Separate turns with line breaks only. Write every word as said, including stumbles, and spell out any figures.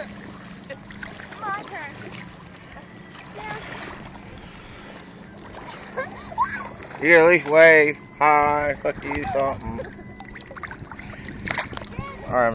My turn.
You at least wave, hi, fuck you, something.